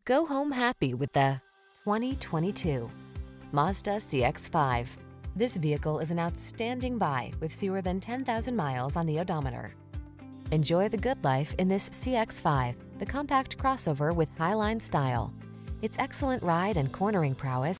Go home happy with the 2022 Mazda CX-5. This vehicle is an outstanding buy with fewer than 10,000 miles on the odometer. Enjoy the good life in this CX-5, the compact crossover with highline style. Its excellent ride and cornering prowess